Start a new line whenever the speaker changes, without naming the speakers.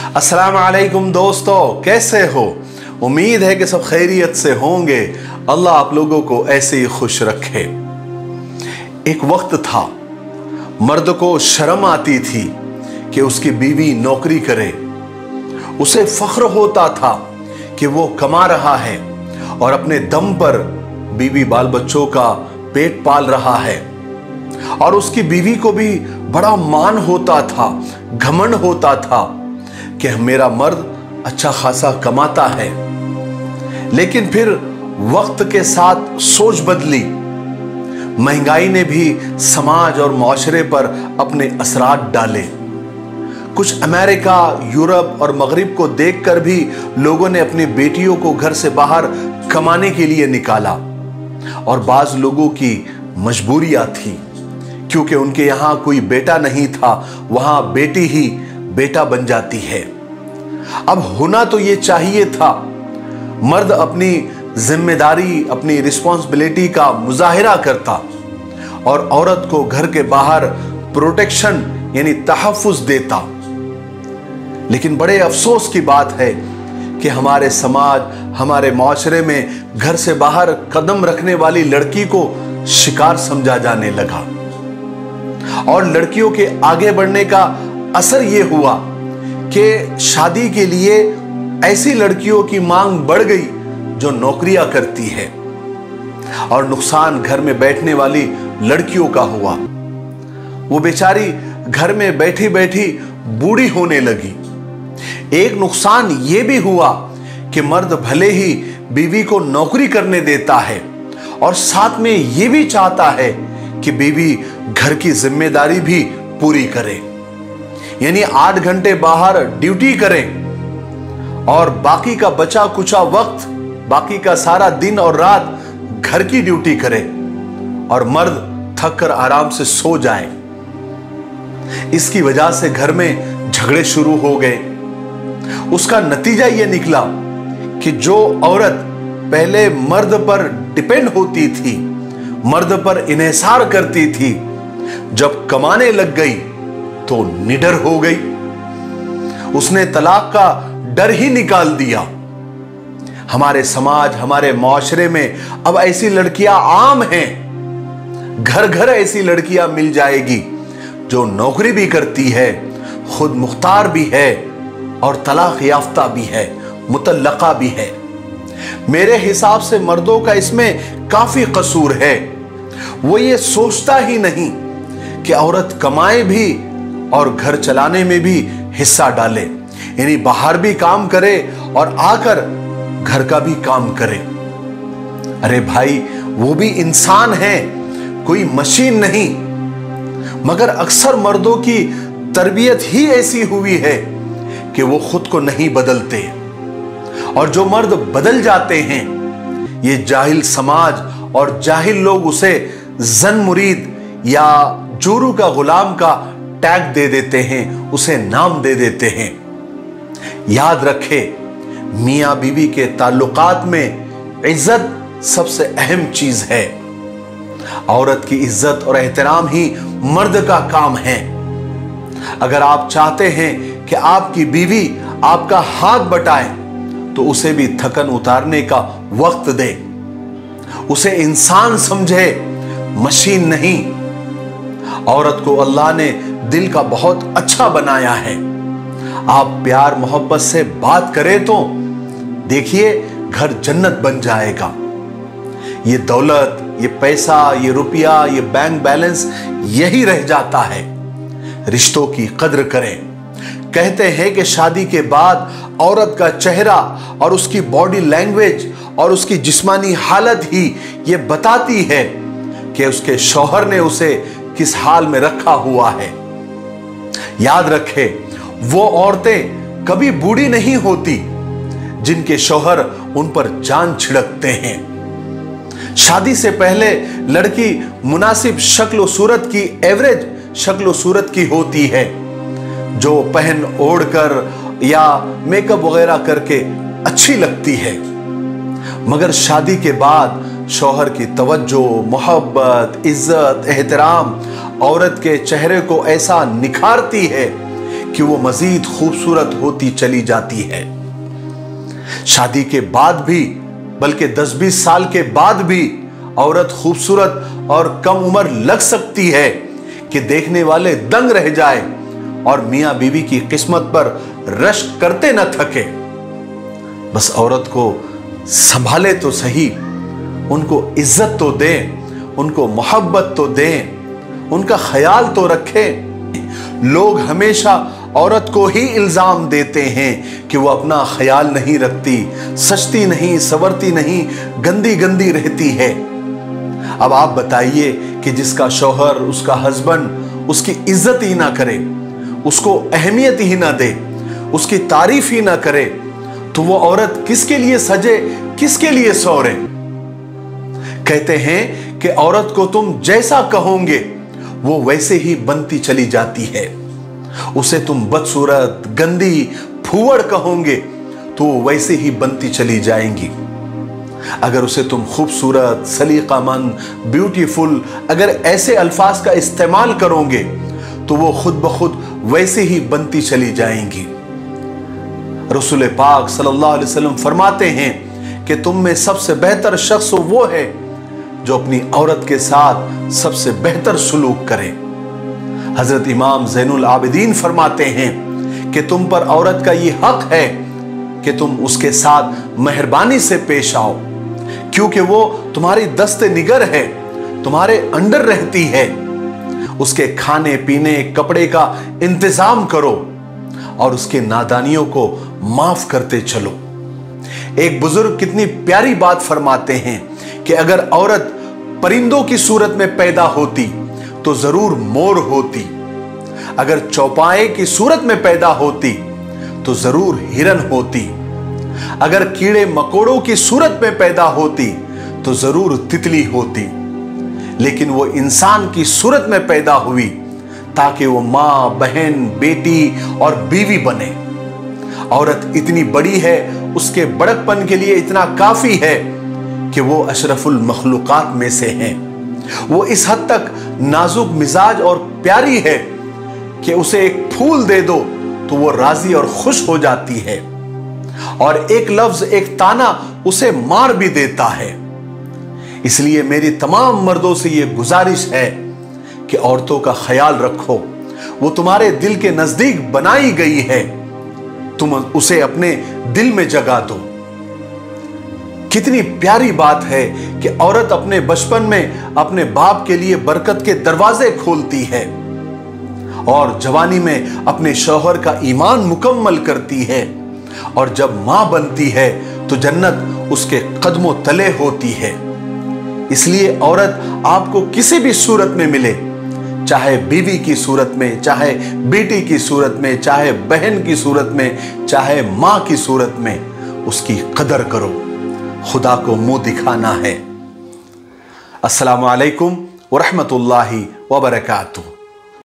अस्सलाम वालेकुम दोस्तों, कैसे हो? उम्मीद है कि सब खैरियत से होंगे। अल्लाह आप लोगों को ऐसे ही खुश रखे। एक वक्त था, मर्द को शर्म आती थी कि उसकी बीवी नौकरी करे। उसे फख्र होता था कि वो कमा रहा है और अपने दम पर बीवी बाल बच्चों का पेट पाल रहा है। और उसकी बीवी को भी बड़ा मान होता था, घमंड होता था कि मेरा मर्द अच्छा खासा कमाता है। लेकिन फिर वक्त के साथ सोच बदली। महंगाई ने भी समाज और माशरे पर अपने असरात डाले। कुछ अमेरिका, यूरोप और मगरिब को देखकर भी लोगों ने अपनी बेटियों को घर से बाहर कमाने के लिए निकाला। और बाज लोगों की मजबूरियां थी, क्योंकि उनके यहां कोई बेटा नहीं था, वहां बेटी ही बेटा बन जाती है। अब होना तो ये चाहिए था, मर्द अपनी जिम्मेदारी, अपनी रिस्पॉन्सिबिलिटी का मुजाहिरा करता और औरत को घर के बाहर प्रोटेक्शन यानी तहफ्फुज देता। लेकिन बड़े अफसोस की बात है कि हमारे समाज, हमारे माशरे में घर से बाहर कदम रखने वाली लड़की को शिकार समझा जाने लगा। और लड़कियों के आगे बढ़ने का असर यह हुआ कि शादी के लिए ऐसी लड़कियों की मांग बढ़ गई जो नौकरियां करती है, और नुकसान घर में बैठने वाली लड़कियों का हुआ। वो बेचारी घर में बैठी बैठी बूढ़ी होने लगी। एक नुकसान यह भी हुआ कि मर्द भले ही बीवी को नौकरी करने देता है और साथ में यह भी चाहता है कि बीवी घर की जिम्मेदारी भी पूरी करे, यानी 8 घंटे बाहर ड्यूटी करें और बाकी का बचा कुचा वक्त, बाकी का सारा दिन और रात घर की ड्यूटी करे और मर्द थक कर आराम से सो जाए। इसकी वजह से घर में झगड़े शुरू हो गए। उसका नतीजा यह निकला कि जो औरत पहले मर्द पर डिपेंड होती थी, मर्द पर इन्हिसार करती थी, जब कमाने लग गई तो निडर हो गई। उसने तलाक का डर ही निकाल दिया। हमारे समाज, हमारे माशरे में अब ऐसी लड़कियां आम हैं। घर घर ऐसी लड़कियां मिल जाएगी जो नौकरी भी करती है, खुद मुख्तार भी है और तलाक याफ्ता भी है, मुतल्लका भी है। मेरे हिसाब से मर्दों का इसमें काफी कसूर है। वो ये सोचता ही नहीं कि औरत कमाए भी और घर चलाने में भी हिस्सा डाले, यानी बाहर भी काम करे और आकर घर का भी काम करे। अरे भाई, वो भी इंसान है, कोई मशीन नहीं। मगर अक्सर मर्दों की तरबियत ही ऐसी हुई है कि वो खुद को नहीं बदलते, और जो मर्द बदल जाते हैं, ये जाहिल समाज और जाहिल लोग उसे जन मुरीद या जोरू का गुलाम का टैग दे देते हैं, उसे नाम दे देते हैं। याद रखे, मियां बीवी के ताल्लुकात में इज्जत सबसे अहम चीज है। औरत की इज्जत और एहतराम ही मर्द का काम है। अगर आप चाहते हैं कि आपकी बीवी आपका हाथ बटाए, तो उसे भी थकन उतारने का वक्त दे। उसे इंसान समझे, मशीन नहीं। औरत को अल्लाह ने दिल का बहुत अच्छा बनाया है। आप प्यार मोहब्बत से बात करें तो देखिए, घर जन्नत बन जाएगा। ये दौलत, ये पैसा, ये रुपया, ये बैंक बैलेंस यही रह जाता है। रिश्तों की कद्र करें। कहते हैं कि शादी के बाद औरत का चेहरा और उसकी बॉडी लैंग्वेज और उसकी जिस्मानी हालत ही ये बताती है कि उसके शौहर ने उसे किस हाल में रखा हुआ है। याद रखे, वो औरतें कभी बूढ़ी नहीं होती जिनके शौहर उन पर जान छिड़कते हैं। शादी से पहले लड़की मुनासिब शक्ल सूरत की, एवरेज शक्ल सूरत की होती है, जो पहन ओढ़ कर या मेकअप वगैरह करके अच्छी लगती है। मगर शादी के बाद शौहर की तवज्जो, मोहब्बत, इज्जत, एहतराम औरत के चेहरे को ऐसा निखारती है कि वो मजीद खूबसूरत होती चली जाती है। शादी के बाद भी, बल्कि 10-20 साल के बाद भी औरत खूबसूरत और कम उम्र लग सकती है कि देखने वाले दंग रह जाए और मियां बीवी की किस्मत पर रश्क करते न थके। बस औरत को संभाले तो सही, उनको इज्जत तो दें, उनको मोहब्बत तो दें, उनका ख्याल तो रखें। लोग हमेशा औरत को ही इल्जाम देते हैं कि वो अपना ख्याल नहीं रखती, सजती नहीं, संवरती नहीं, गंदी गंदी रहती है। अब आप बताइए कि जिसका शौहर, उसका हस्बैंड उसकी इज्जत ही ना करे, उसको अहमियत ही ना दे, उसकी तारीफ ही ना करे, तो वो औरत किसके लिए सजे, किसके लिए सौरे? कहते हैं कि औरत को तुम जैसा कहोगे वो वैसे ही बनती चली जाती है। उसे तुम बदसूरत, गंदी, फूवड़ कहोगे तो वो वैसे ही बनती चली जाएंगी। अगर उसे तुम खूबसूरत, सलीकामंद, ब्यूटीफुल, अगर ऐसे अल्फाज का इस्तेमाल करोगे तो वो खुद ब खुद वैसे ही बनती चली जाएंगी। रसूल पाक सल्लल्लाहु अलैहि वसल्लम फरमाते हैं कि तुम में सबसे बेहतर शख्स वो है जो अपनी औरत के साथ सबसे बेहतर सुलूक करे। हजरत इमाम ज़ैनुल आबिदीन फरमाते हैं कि तुम पर औरत का ये हक है कि तुम उसके साथ मेहरबानी से पेश आओ, क्योंकि वो तुम्हारी दस्ते निगर है, तुम्हारे अंडर रहती है। उसके खाने पीने, कपड़े का इंतजाम करो और उसके नादानियों को माफ करते चलो। एक बुजुर्ग कितनी प्यारी बात फरमाते हैं कि अगर औरत परिंदों की सूरत में पैदा होती तो जरूर मोर होती, अगर चौपाए की सूरत में पैदा होती तो जरूर हिरन होती, अगर कीड़े मकोड़ों की सूरत में पैदा होती तो जरूर तितली होती, लेकिन वो इंसान की सूरत में पैदा हुई ताकि वो मां, बहन, बेटी और बीवी बने। औरत इतनी बड़ी है, उसके बड़कपन के लिए इतना काफी है कि वो अशरफुल मखलूकात में से हैं। वो इस हद तक नाजुक मिजाज और प्यारी है कि उसे एक फूल दे दो तो वो राजी और खुश हो जाती है, और एक लफ्ज, एक ताना उसे मार भी देता है। इसलिए मेरी तमाम मर्दों से ये गुजारिश है कि औरतों का ख्याल रखो। वो तुम्हारे दिल के नजदीक बनाई गई है, तुम उसे अपने दिल में जगा दो। कितनी प्यारी बात है कि औरत अपने बचपन में अपने बाप के लिए बरकत के दरवाजे खोलती है और जवानी में अपने शौहर का ईमान मुकम्मल करती है, और जब मां बनती है तो जन्नत उसके कदमों तले होती है। इसलिए औरत आपको किसी भी सूरत में मिले, चाहे बीवी की सूरत में, चाहे बेटी की सूरत में, चाहे बहन की सूरत में, चाहे मां की सूरत में, उसकी कदर करो। खुदा को मुंह दिखाना है। अस्सलामु अलैकुम व रहमतुल्लाहि व बरकातुहू।